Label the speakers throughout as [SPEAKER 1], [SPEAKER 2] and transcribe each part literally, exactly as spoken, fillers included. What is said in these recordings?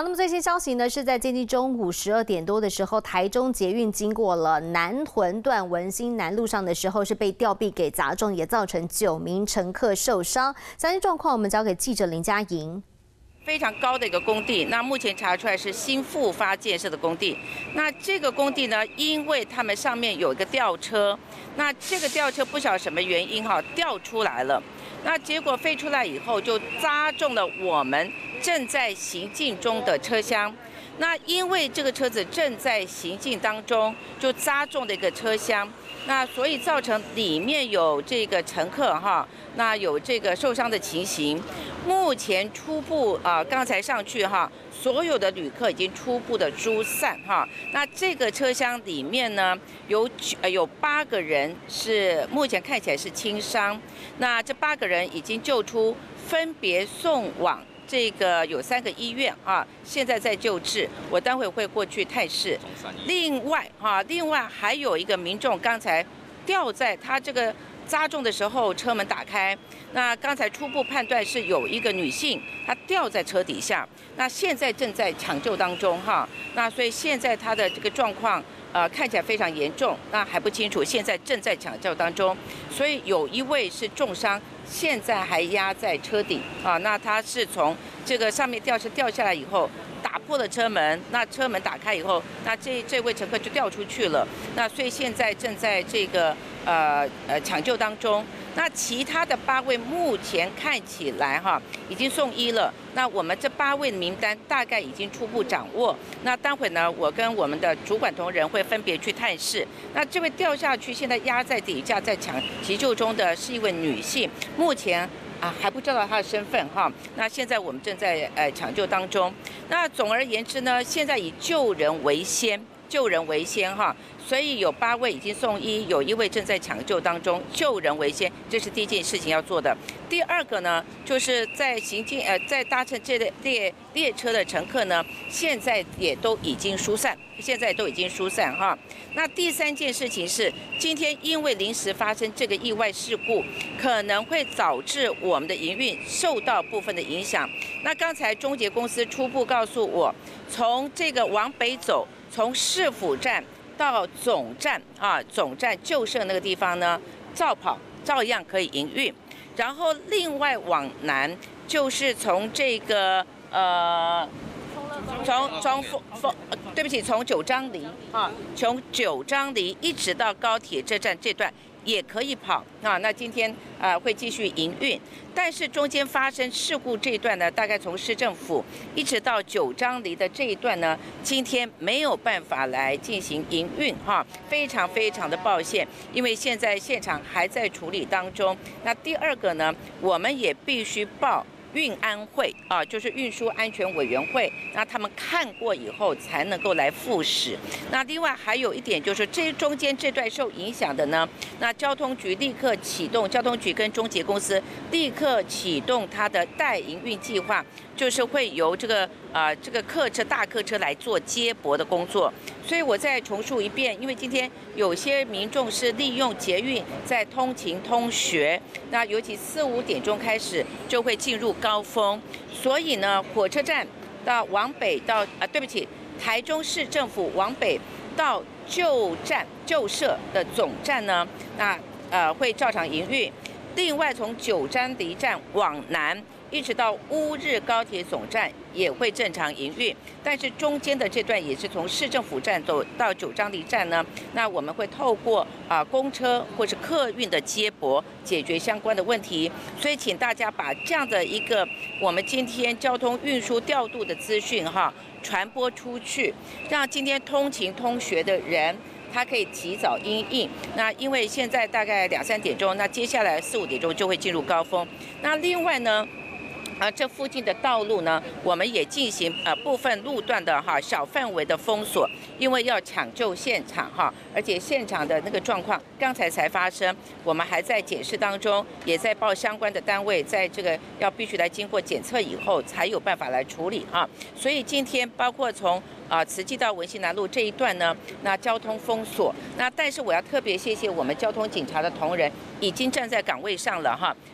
[SPEAKER 1] 那么最新消息呢，是在接近中午十二点多的时候，台中捷运经过了南屯段文心南路上的时候，是被吊臂给砸中，也造成九名乘客受伤。详细状况我们交给记者林佳莹。
[SPEAKER 2] 非常高的一个工地，那目前查出来是新复发建设的工地。那这个工地呢，因为他们上面有一个吊车，那这个吊车不晓得什么原因哈掉出来了，那结果飞出来以后就砸中了我们正在行进中的车厢。那因为这个车子正在行进当中，就砸中的一个车厢。 那所以造成里面有这个乘客哈，那有这个受伤的情形。目前初步啊、呃，刚才上去哈，所有的旅客已经初步的疏散哈。那这个车厢里面呢，有九呃有八个人是目前看起来是轻伤，那这八个人已经救出，分别送往。 这个有三个医院啊，现在在救治，我待会会过去探视。另外啊，另外还有一个民众刚才掉在他这个砸中的时候，车门打开。那刚才初步判断是有一个女性，她掉在车底下。那现在正在抢救当中哈。那所以现在她的这个状况。 呃，看起来非常严重，那还不清楚，现在正在抢救当中，所以有一位是重伤，现在还压在车底啊。那他是从这个上面吊车掉下来以后，打破了车门，那车门打开以后，那这这位乘客就掉出去了。那所以现在正在这个呃呃抢救当中。那其他的八位目前看起来哈已经送医了。那我们这八位的名单大概已经初步掌握。那待会呢，我跟我们的主管同仁会分别去探视。那这位掉下去，现在压在底下在抢急救中的是一位女性，目前啊还不知道她的身份哈。那现在我们正在呃抢救当中。那总而言之呢，现在以救人为先。 救人为先哈，所以有八位已经送医，有一位正在抢救当中。救人为先，这是第一件事情要做的。第二个呢，就是在行进呃在搭乘这列列列车的乘客呢，现在也都已经疏散，现在都已经疏散哈。那第三件事情是，今天因为临时发生这个意外事故，可能会导致我们的营运受到部分的影响。那刚才中捷公司初步告诉我，从这个往北走。 从市府站到总站啊，总站旧社那个地方呢，照跑照样可以营运。然后另外往南，就是从这个呃，从从丰丰，对不起，从九张犁啊，从九张犁一直到高铁这站这段。 也可以跑啊，那今天呃会继续营运，但是中间发生事故这一段呢，大概从市政府一直到九张犁的这一段呢，今天没有办法来进行营运哈，非常非常的抱歉，因为现在现场还在处理当中。那第二个呢，我们也必须报。 运安会啊，就是运输安全委员会，那他们看过以后才能够来复驶。那另外还有一点就是，这中间这段受影响的呢，那交通局立刻启动，交通局跟中捷公司立刻启动它的代营运计划，就是会由这个啊、呃、这个客车大客车来做接驳的工作。所以我再重述一遍，因为今天有些民众是利用捷运在通勤通学，那尤其四五点钟开始就会进入。 高峰，所以呢，火车站到往北到啊，对不起，台中市政府往北到旧站旧社的总站呢，那呃会照常营运。另外，从九张犁站往南，一直到乌日高铁总站也会正常营运。但是中间的这段也是从市政府站走到九张犁站呢，那我们会透过啊、呃、公车或是客运的接驳解决相关的问题。所以，请大家把这样的一个我们今天交通运输调度的资讯哈传播出去，让今天通勤通学的人。 它可以提早因应，那因为现在大概两三点钟，那接下来四五点钟就会进入高峰。那另外呢，啊，这附近的道路呢，我们也进行呃部分路段的哈小范围的封锁，因为要抢救现场哈，而且现场的那个状况刚才才发生，我们还在检视当中，也在报相关的单位，在这个要必须来经过检测以后，才有办法来处理哈。所以今天包括从 啊，慈济到文心南路这一段呢，那交通封锁。那但是我要特别谢谢我们交通警察的同仁，已经站在岗位上了哈，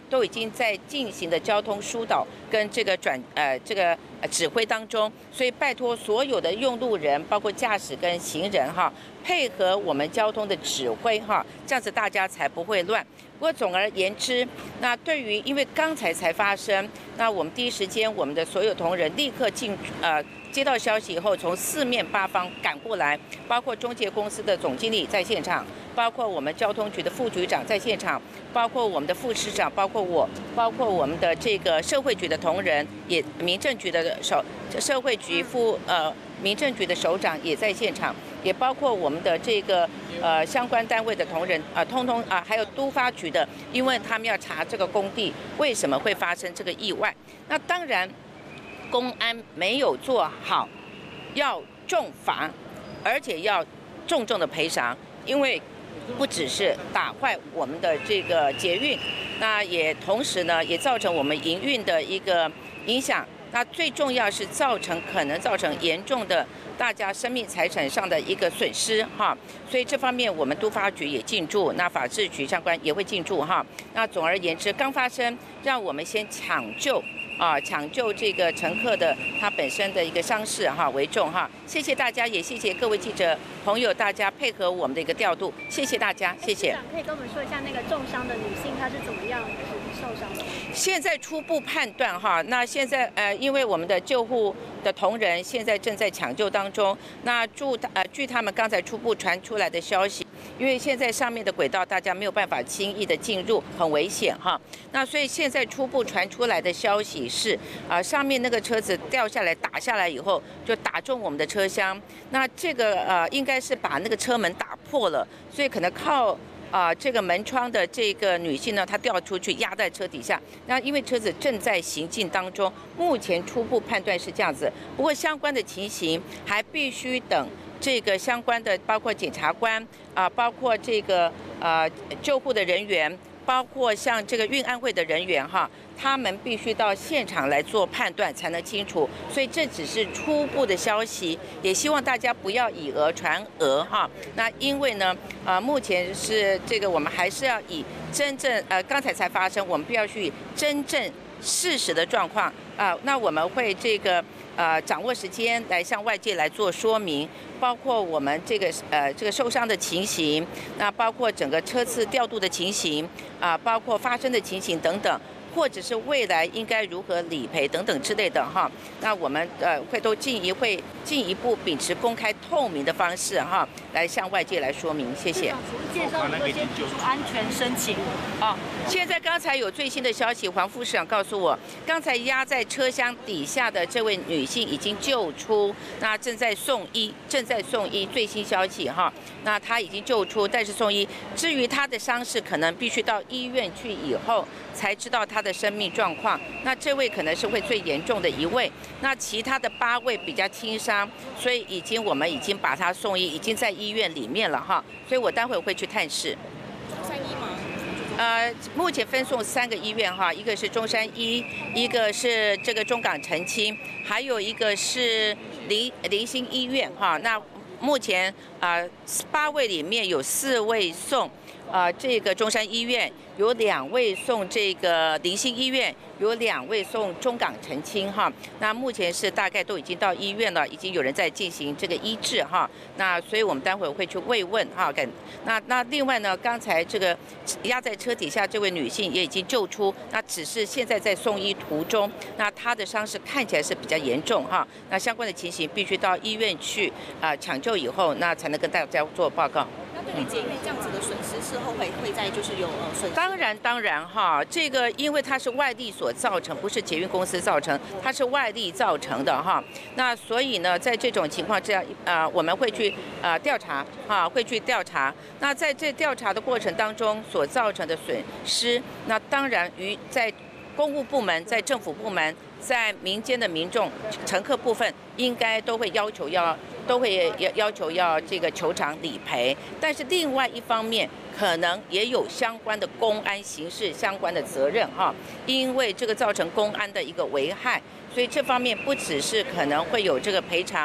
[SPEAKER 2] 都已经在进行的交通疏导跟这个转呃这个呃指挥当中，所以拜托所有的用路人，包括驾驶跟行人哈，配合我们交通的指挥哈，这样子大家才不会乱。不过总而言之，那对于因为刚才才发生，那我们第一时间我们的所有同仁立刻进呃。接到消息以后，从四面八方赶过来，包括中介公司的总经理在现场，包括我们交通局的副局长在现场，包括我们的副市长，包括我，包括我们的这个社会局的同仁，也民政局的首社会局副呃民政局的首长也在现场，也包括我们的这个呃相关单位的同仁啊、呃，通通啊、呃，还有都发局的，因为他们要查这个工地为什么会发生这个意外。那当然。公安没有做好，要重罚，而且要重重的赔偿，因为不只是打坏我们的这个捷运，那也同时呢，也造成我们营运的一个影响。那最重要是造成可能造成严重的大家生命财产上的一个损失哈，所以这方面我们都发局也进驻，那法制局相关也会进驻哈。那总而言之，刚发生，让我们先抢救。啊，抢救这个乘客的他本身的一个伤势哈为重哈，谢谢大家，也谢谢各位记者朋友，大家配合我们的一个调度，谢谢大家，谢谢。
[SPEAKER 3] 可以跟我们说一下那个重伤的女性她是怎么样受伤的？
[SPEAKER 2] 现在初步判断哈，那现在呃，因为我们的救护的同仁现在正在抢救当中，那据呃据他们刚才初步传出来的消息。因为现在上面的轨道大家没有办法轻易的进入，很危险哈。那所以现在初步传出来的消息是，啊、呃，上面那个车子掉下来打下来以后，就打中我们的车厢。那这个呃应该是把那个车门打破了，所以可能靠啊、呃、这个门窗的这个女性呢，她掉出去压在车底下。那因为车子正在行进当中，目前初步判断是这样子。不过相关的情形还必须等。这个相关的包括检察官啊、呃，包括这个呃救护的人员，包括像这个运安会的人员哈，他们必须到现场来做判断才能清楚。所以这只是初步的消息，也希望大家不要以讹传讹哈。那因为呢，呃，目前是这个我们还是要以真正呃刚才才发生，我们必须要去真正事实的状况啊、呃，那我们会这个。呃，掌握时间来向外界来做说明，包括我们这个呃这个受伤的情形，那包括整个车次调度的情形啊、呃，包括发生的情形等等，或者是未来应该如何理赔等等之类的哈。那我们呃会都进一会进一步秉持公开透明的方式哈，来向外界来说明。谢谢。
[SPEAKER 3] 介绍如何先提出安全申请
[SPEAKER 2] 啊？现在刚才有最新的消息，黄副市长告诉我，刚才压在车厢底下的这位女性已经救出，那正在送医，正在送医。最新消息哈，那她已经救出，但是送医。至于她的伤势，可能必须到医院去以后才知道她的生命状况。那这位可能是会最严重的一位，那其他的八位比较轻伤，所以已经我们已经把她送医，已经在医院里面了哈。所以我待会会去探视。
[SPEAKER 3] 中山医吗？
[SPEAKER 2] 呃，目前分送三个医院哈，一个是中山医，一个是这个中港澄清，还有一个是林林新医院哈。那目前啊、呃，八位里面有四位送啊、呃、这个中山医院，有两位送这个林新医院，有两位送中港澄清哈。那目前是大概都已经到医院了，已经有人在进行这个医治哈。那所以我们待会会去慰问哈。跟那那另外呢，刚才这个压在车底下这位女性也已经救出，那只是现在在送医途中，那她的伤势看起来是比较严重哈。那相关的情形必须到医院去啊、呃、抢救以后，那才能跟大家做报告。
[SPEAKER 4] 那对于捷运这样子的损失，事后会会再就是有呃损失？
[SPEAKER 2] 当然当然哈，这个因为它是外力所造成，不是捷运公司造成，它是外力造成的哈。那所以呢，在这种情况之下，呃，我们会去呃调查哈，会去调查。那在这调查的过程当中所造成的损失，那当然于在公务部门、在政府部门、在民间的民众、乘客部分，应该都会要求要。都会要要求要这个求偿理赔，但是另外一方面可能也有相关的公安刑事相关的责任哈，因为这个造成公安的一个危害，所以这方面不只是可能会有这个赔偿，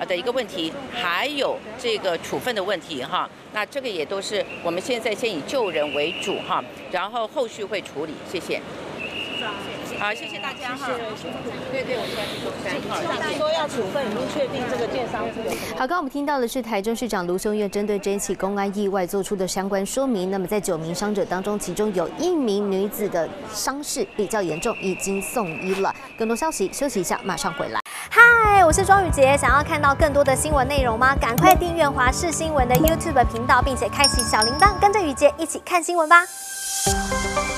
[SPEAKER 2] 的一个问题，还有这个处分的问题哈。那这个也都是我们现在先以救人为主哈，然后后续会处理。谢谢。好，谢谢大家哈。对对，我们要去中山。
[SPEAKER 5] 你说要处分，已经确定这个建商是有。
[SPEAKER 1] 好，刚刚我们听到的是台中市长卢秀燕针对这一起公安意外做出的相关说明。那么在九名伤者当中，其中有一名女子的伤势比较严重，已经送医了。更多消息，休息一下，马上回来。嗨，我是庄宇杰。想要看到更多的新闻内容吗？赶快订阅华视新闻的 YouTube 频道，并且开启小铃铛，跟着宇杰一起看新闻吧。